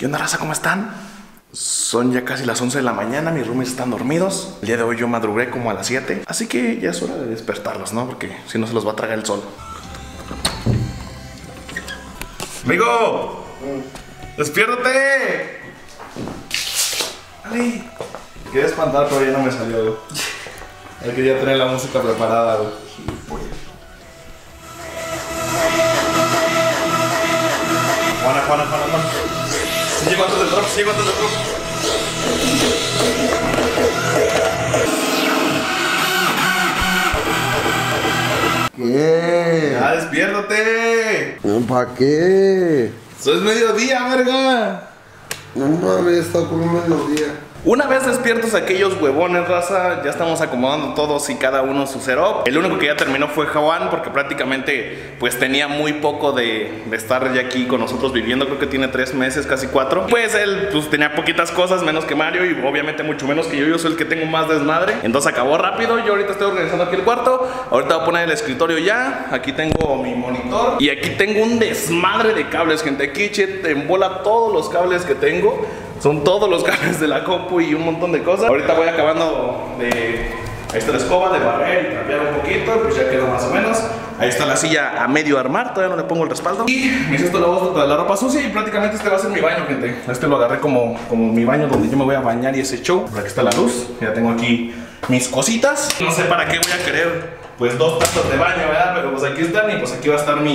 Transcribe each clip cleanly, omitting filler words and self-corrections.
¿Qué onda, raza? ¿Cómo están? Son ya casi las 11 de la mañana, mis roomies están dormidos. El día de hoy yo madrugué como a las 7, así que ya es hora de despertarlos, ¿no? Porque si no se los va a tragar el sol. ¡Amigo! ¡Despiértate! ¡Ay! Quería espantar, pero ya no me salió, güey. Ya quería tener la música preparada, güey. Juana. Se llegó antes del drop, ¿Qué? ¡Ya, despiértate! ¿Para qué? ¡Eso es mediodía, verga! No mames, está por un mediodía. Una vez despiertos aquellos huevones, raza, ya estamos acomodando todos y cada uno su setup. El único que ya terminó fue Juan, porque prácticamente pues tenía muy poco de estar ya aquí con nosotros viviendo. Creo que tiene 3 meses, casi 4. Pues él pues tenía poquitas cosas, menos que Mario, y obviamente mucho menos que yo. Yo soy el que tengo más desmadre. Entonces acabó rápido. Yo ahorita estoy organizando aquí el cuarto. Ahorita voy a poner el escritorio ya. Aquí tengo mi monitor y aquí tengo un desmadre de cables, gente. Aquí te embola todos los cables que tengo. Son todos los cables de la compu y un montón de cosas. Ahorita voy acabando de... Ahí está la escoba, de barrer y trapear un poquito, pues ya quedó más o menos. Ahí está la silla a medio armar, todavía no le pongo el respaldo. Y me hice esto la ropa sucia y prácticamente este va a ser mi baño, gente. Este lo agarré como mi baño donde yo me voy a bañar y ese show. Por aquí está la luz, ya tengo aquí mis cositas. No sé para qué voy a querer pues 2 tazas de baño, ¿verdad? Pero pues aquí están y pues aquí va a estar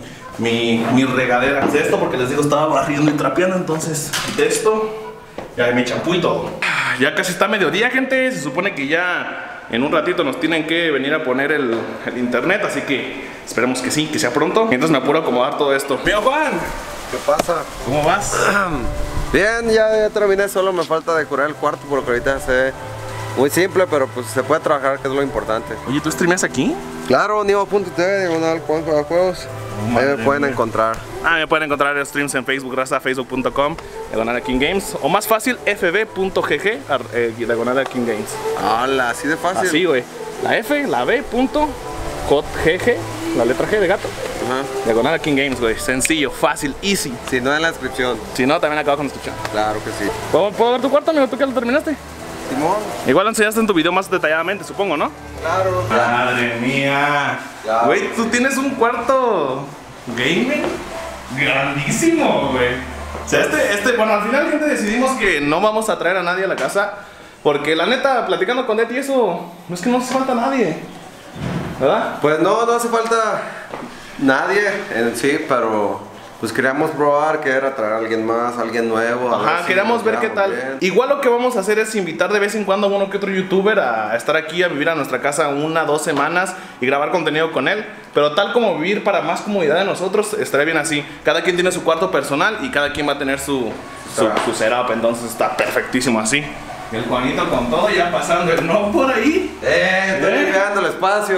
mi regadera. De esto porque les digo estaba barriendo y trapeando, entonces de esto... Ya mi champú y todo. Ya casi está mediodía, gente. Se supone que ya en un ratito nos tienen que venir a poner el internet, así que esperemos que sí, que sea pronto. Mientras me apuro a acomodar todo esto. ¡Mío, Juan! ¿Qué pasa? ¿Cómo vas? Bien, ya terminé, solo me falta decorar el cuarto porque ahorita se ve muy simple, pero pues se puede trabajar, que es lo importante. Oye, ¿tú streameas aquí? Claro, Nivo.tv, diagonal juegos. Ahí me pueden encontrar. Me pueden encontrar streams en Facebook, raza, facebook.com, diagonal King Games. O más fácil, fb.gg, diagonal King Games. Hola, así de fácil. Así, güey. La F, la B, punto, GG, la letra G de gato. Ajá. Diagonal King Games, güey. Sencillo, fácil, easy. Si no, en la descripción. Si no, también acá abajo en la descripción. Claro que sí. ¿Puedo ver tu cuarto, amigo? ¿Tú que lo terminaste? Simón. Igual lo enseñaste en tu video más detalladamente, supongo, ¿no? Claro. Madre mía. Güey, tú tienes un cuarto gaming grandísimo, güey. O sea, bueno, al final, gente, decidimos que no vamos a traer a nadie a la casa. Porque la neta, platicando con Deti, eso, no es que no hace falta nadie, ¿verdad? Pues no hace falta nadie en sí, pero pues queríamos probar, que era traer a alguien más, alguien nuevo. Ajá, queríamos ver qué tal. Bien. Igual lo que vamos a hacer es invitar de vez en cuando a uno que otro youtuber a estar aquí, a vivir a nuestra casa 1 o 2 semanas y grabar contenido con él. Pero tal como vivir para más comodidad de nosotros, estaría bien así. Cada quien tiene su cuarto personal y cada quien va a tener su setup, entonces está perfectísimo así. Y el Juanito con todo ya pasando el no por ahí. Estoy limpiando el espacio.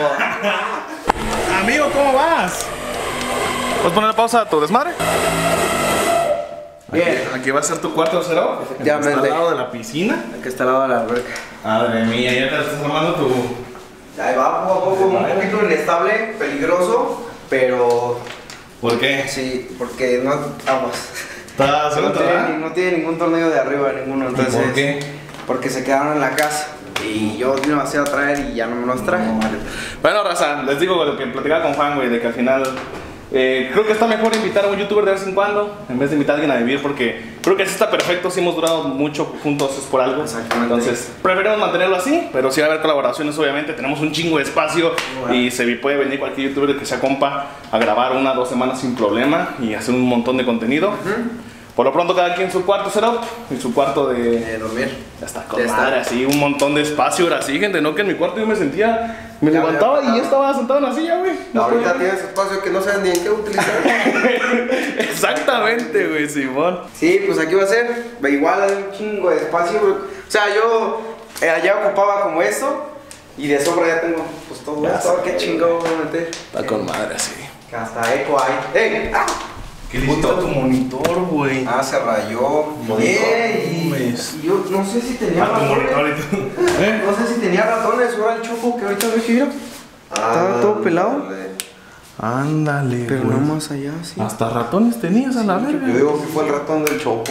Amigo, ¿cómo vas? ¿Puedes ponerle pausa a tu desmadre? Bien. Aquí va a ser tu cuarto cero. Efectivamente. Está al lado de la piscina. Aquí está al lado de la alberca. Madre mía, ya te estás armando tu... Ahí va, poco a poco, un poquito inestable, peligroso, pero... ¿Por qué? Sí, porque no aguas. No tiene ningún tornillo de arriba, ninguno. Entonces, ¿por qué? Porque se quedaron en la casa. Y yo vine a traer y ya no me los traje. Bueno, raza, les digo lo que platicaba con Juan, güey, de que al final creo que está mejor invitar a un youtuber de vez en cuando en vez de invitar a alguien a vivir, porque creo que así está perfecto. Si hemos durado mucho juntos es por algo. Exactamente. Entonces preferimos mantenerlo así, pero sí va a haber colaboraciones, obviamente. Tenemos un chingo de espacio y se puede venir cualquier youtuber que sea compa a grabar 1 o 2 semanas sin problema y hacer un montón de contenido. Por lo pronto cada quien su cuarto setup y su cuarto de dormir. Ya está con madre, así, un montón de espacio. Ahora sí, gente, no que en mi cuarto yo me sentía... Me levantaba y ya estaba sentado en la silla, güey. Ahorita tienes espacio que no sabes ni en qué utilizar. Exactamente, güey, Simón. Sí, pues aquí va a ser. Igual hay un chingo de espacio, güey. O sea, yo allá ocupaba como esto y de sobra ya tengo pues todo esto. Qué chingo voy a meter. Está con madre, así. Que hasta eco hay. ¡Ey! ¡Ah! ¿Qué le hiciste a tu monitor, güey? Se rayó. Y yo no sé si tenía ratones. No sé si tenía ratones o era el choco que ahorita ves que mira. Estaba todo pelado. Ándale, Pero güey. no más allá, sí. Hasta ratones tenías a la verga. Yo digo que fue el ratón del Chopo.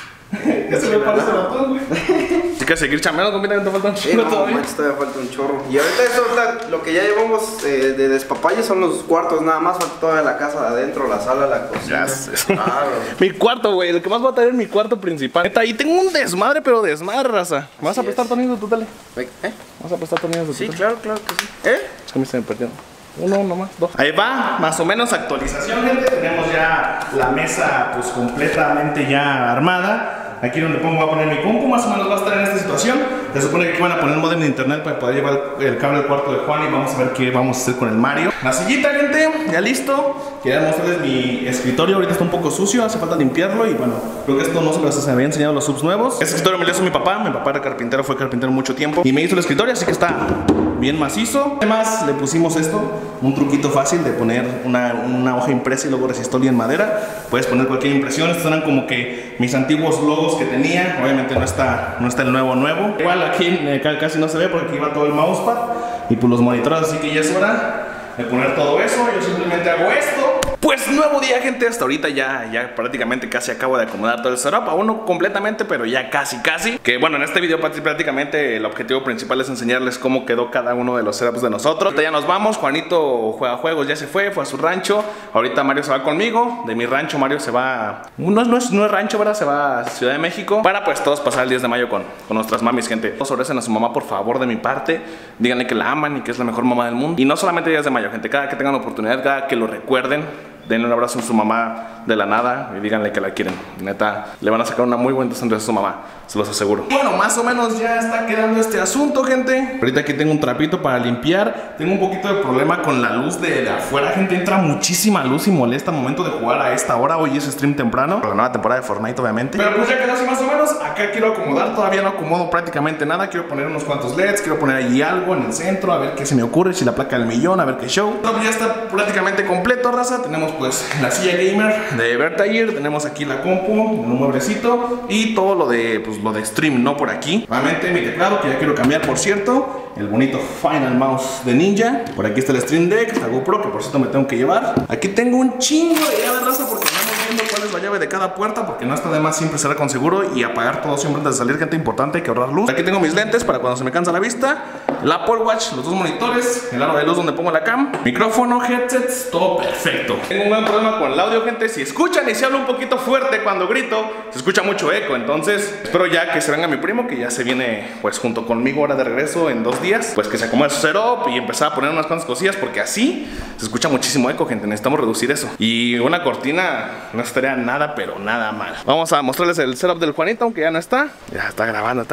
Ese me parece ratón, güey. Hay que seguir chambeando, completamente falta un chingo No, todavía. manches, todavía falta un chorro. Y ahorita lo que ya llevamos de despapalle son los cuartos, nada más falta toda la casa de adentro, la sala, la cocina. Ya sé. Claro. Mi cuarto, güey, el que más va a tener mi cuarto principal. Neta, ahí tengo un desmadre, pero desmadre, raza. ¿Me vas a prestar tornillos de tu tele? ¿Vas a prestar tornillos de tu Sí, tele? claro que sí. Es que a mí se me perdieron. Uno nomás, dos. Ahí va, más o menos actualización, gente. Tenemos ya la mesa pues completamente ya armada. Aquí donde voy a poner mi compu, más o menos va a estar en esta situación. Se supone que aquí van a poner un modem de internet para poder llevar el cable al cuarto de Juan y vamos a ver qué vamos a hacer con el Mario. La sillita, gente, ya listo. Quería mostrarles mi escritorio, ahorita está un poco sucio, hace falta limpiarlo y bueno, creo que esto no se los había enseñado los subs nuevos. Este escritorio me lo hizo mi papá era carpintero, fue carpintero mucho tiempo y me hizo el escritorio, así que está bien macizo. Además le pusimos esto, un truquito fácil de poner una hoja impresa y luego resistol y en madera. Puedes poner cualquier impresión, estos eran como que mis antiguos logos que tenía. Obviamente no está el nuevo. Igual aquí casi no se ve porque aquí va todo el mousepad y pues los monitores, así que ya es hora de poner todo eso. Yo simplemente hago esto. Pues nuevo día, gente. Hasta ahorita ya prácticamente casi acabo de acomodar todo el setup. Aún no completamente, pero ya casi. Que bueno, en este video prácticamente el objetivo principal es enseñarles cómo quedó cada uno de los setups de nosotros. Ahorita ya nos vamos. Juanito juega juegos, ya se fue a su rancho. Ahorita Mario se va conmigo. De mi rancho Mario se va... No es rancho, ¿verdad? Se va a Ciudad de México. Para pues todos pasar el 10 de mayo con nuestras mamis, gente. Sobrecen a su mamá, por favor, de mi parte. Díganle que la aman y que es la mejor mamá del mundo. Y no solamente 10 de mayo, gente. Cada que tengan la oportunidad, cada que lo recuerden, denle un abrazo a su mamá de la nada y díganle que la quieren. Neta, le van a sacar una muy buena sonrisa a su mamá, se los aseguro. Bueno, más o menos ya está quedando este asunto, gente. Ahorita aquí tengo un trapito para limpiar. Tengo un poquito de problema con la luz de afuera, gente. Entra muchísima luz y molesta al momento de jugar a esta hora. Hoy es stream temprano, por la nueva temporada de Fortnite, obviamente. Pero pues ya quedó así más o menos. Acá quiero acomodar, todavía no acomodo prácticamente nada. Quiero poner unos cuantos LEDs, quiero poner allí algo en el centro, a ver qué se me ocurre, si la placa del millón, a ver qué show. Pero ya está prácticamente completo, raza. Tenemos pues la silla gamer de Vertair, tenemos aquí la compu, un mueblecito y todo lo de stream, ¿no? Por aquí. Nuevamente mi teclado, que ya quiero cambiar, por cierto. El bonito Final Mouse de Ninja. Por aquí está el Stream Deck, la GoPro, que por cierto me tengo que llevar. Aquí tengo un chingo de llave, raza, porque vamos viendo cuál es la llave de cada puerta, porque no está de más siempre cerrar con seguro y apagar todo siempre antes de salir, gente. Importante, hay que ahorrar luz. Aquí tengo mis lentes para cuando se me cansa la vista, el Apple Watch, los dos monitores, el aro de luz donde pongo la cam, micrófono, headsets, todo perfecto. Tengo un gran problema con el audio, gente. Si escuchan y se habla un poquito fuerte cuando grito, se escucha mucho eco. Entonces espero ya que se venga mi primo, que ya se viene pues junto conmigo ahora de regreso en 2 días, pues que se acomode su setup y empezar a poner unas cuantas cosillas, porque así se escucha muchísimo eco, gente. Necesitamos reducir eso. Y una cortina no estaría nada, pero nada mal. Vamos a mostrarles el setup del Juanito, aunque ya no está. Ya está grabando,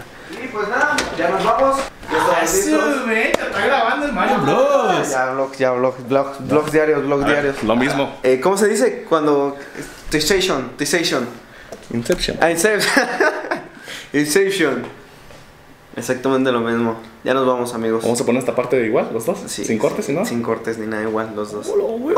Y pues nada, ya nos vamos. Ya estamos listos. Está grabando el Mario Bros. Ya vlogs diarios. Lo mismo. ¿Cómo se dice cuando... T-Station. Inception. Inception. Exactamente lo mismo. Ya nos vamos, amigos. Vamos a poner esta parte de igual, los dos. Sí, sin cortes, ¿no? Sin cortes ni nada, igual, los dos.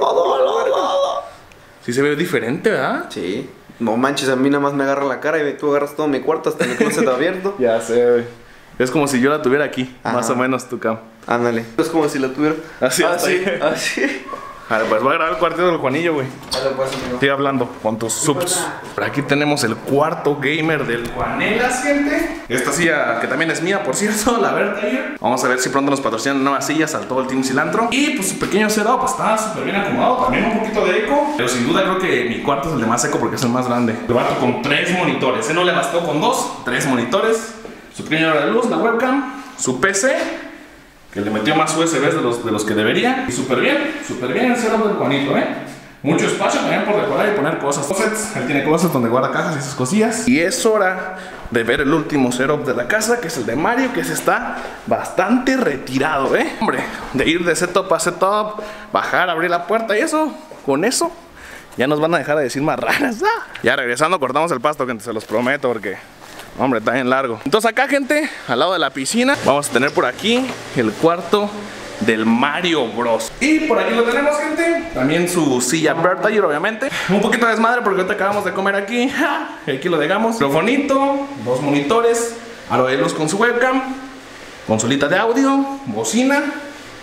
Sí se ve diferente, ¿verdad? Sí. No manches, a mí nada más me agarra la cara y tú agarras todo mi cuarto hasta mi closet abierto. Ya sé, güey. Es como si yo la tuviera aquí, Ajá. más o menos tu cam. Ándale. Es como si la tuviera. Así, Así. Vale, pues voy a grabar el cuartito del Juanillo, güey. Dale, pues, amigo. Estoy hablando con tus subs. Por aquí tenemos el cuarto gamer del Juanelas, gente. Esta silla que también es mía, por cierto, la Vertair. Vamos a ver si pronto nos patrocinan nuevas sillas al todo el Team Cilantro. Y pues su pequeño setup está súper bien acomodado. También un poquito de eco, pero sin duda creo que mi cuarto es el de más eco porque es el más grande. Le bato con 3 monitores. No le bastó con 2, 3 monitores. Su pequeño hora de luz, la webcam, su PC, que le metió más USBs de los que debería. Y súper bien el setup del Juanito, Mucho espacio también por decorar y poner cosas. Closets, él tiene closets donde guarda cajas y esas cosillas. Y es hora de ver el último setup de la casa, que es el de Mario, que se está bastante retirado, Hombre, de ir de setup a setup, bajar, abrir la puerta y eso, con eso, ya nos van a dejar de decir marranas. Ya regresando cortamos el pasto, gente, se los prometo, porque... hombre, está bien largo. Entonces acá, gente, al lado de la piscina, vamos a tener por aquí el cuarto del Mario Bros. Y por aquí lo tenemos, gente. También su silla Vertair, obviamente. Un poquito de desmadre porque ahorita acabamos de comer aquí. Y aquí lo dejamos. Microfonito, 2 monitores, aro de luz con su webcam, consolita de audio, bocina,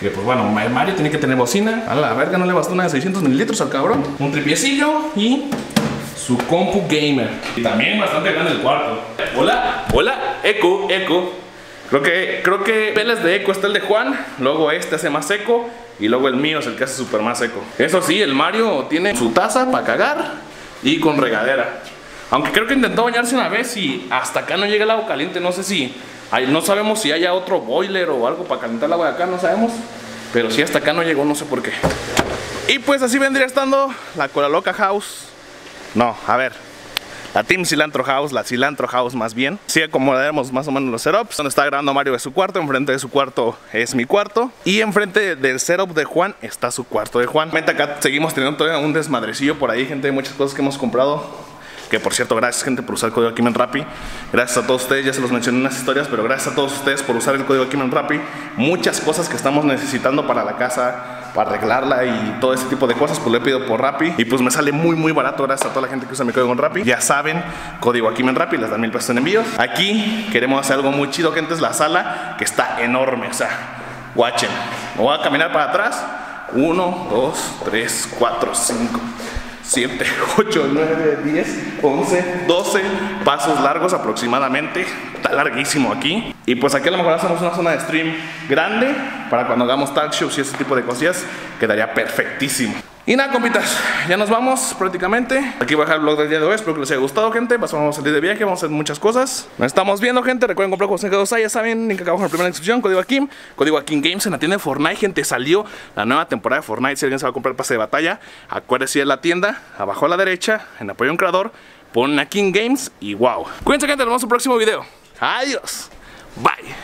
Que pues bueno, Mario tiene que tener bocina. A la verga, no le bastó una de 600 mililitros al cabrón. Un tripiecillo y su compu gamer. Y también bastante grande el cuarto. Hola, hola, eco. Creo que peles de eco está el de Juan. Luego este hace más eco. Y luego el mío es el que hace súper más eco. Eso sí, el Mario tiene su taza para cagar y con regadera. Aunque creo que intentó bañarse una vez y hasta acá no llega el agua caliente. No sé si... no sabemos si haya otro boiler o algo para calentar el agua de acá, no sabemos. Pero si hasta acá no llegó, no sé por qué. Y pues así vendría estando la Cola Loca House. No, a ver, la Team Cilantro House, la Cilantro House más bien. Sí acomodaremos más o menos los setups. Donde está grabando Mario es su cuarto, enfrente de su cuarto es mi cuarto. Y enfrente del setup de Juan está su cuarto de Juan. Acá seguimos teniendo todavía un desmadrecillo por ahí, gente, de muchas cosas que hemos comprado. Que por cierto, gracias gente por usar el código Aquí en Rappi. Gracias a todos ustedes, ya se los mencioné en las historias, pero gracias a todos ustedes por usar el código Aquí en Rappi. Muchas cosas que estamos necesitando para la casa, para arreglarla y todo ese tipo de cosas, pues lo he pedido por Rappi. Y pues me sale muy barato gracias a toda la gente que usa mi código en Rappi. Ya saben, código Aquí en Rappi, les dan 1000 pesos en envíos. Aquí queremos hacer algo muy chido, gente, es la sala, que está enorme, o sea, watchen. Me voy a caminar para atrás. 1, 2, 3, 4, 5 7, 8, 9, 10, 11, 12 pasos largos aproximadamente. Está larguísimo aquí. Y pues aquí a lo mejor hacemos una zona de stream grande para cuando hagamos talk shows y ese tipo de cosillas. Quedaría perfectísimo. Y nada, compitas, ya nos vamos prácticamente. Aquí voy a dejar el vlog del día de hoy. Espero que les haya gustado, gente. Vamos a salir de viaje, vamos a hacer muchas cosas. Nos estamos viendo, gente. Recuerden comprar juegos en G2A, ya saben, link acá abajo en la primera descripción. Código Akim, código Akim Games en la tienda de Fortnite, gente. Salió la nueva temporada de Fortnite. Si alguien se va a comprar el pase de batalla, acuérdense de la tienda, abajo a la derecha, en apoyo a un creador, ponen Akim Games y wow. Cuídense, gente, nos vemos en el próximo video. Adiós. Bye.